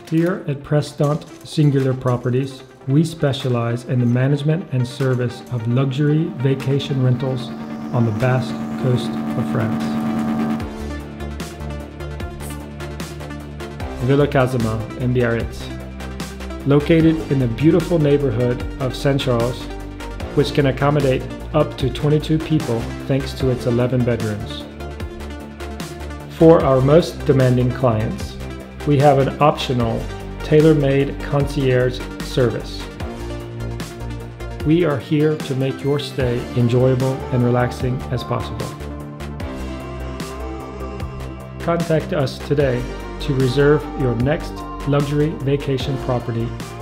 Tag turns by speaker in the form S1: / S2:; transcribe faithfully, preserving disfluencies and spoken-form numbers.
S1: Here at PRESTANT Singular Properties, we specialize in the management and service of luxury vacation rentals on the Basque coast of France. Villa Casama in Biarritz. Located in the beautiful neighborhood of Saint Charles, which can accommodate up to twenty-two people thanks to its eleven bedrooms. For our most demanding clients, we have an optional tailor-made concierge service. We are here to make your stay enjoyable and relaxing as possible. Contact us today to reserve your next luxury vacation property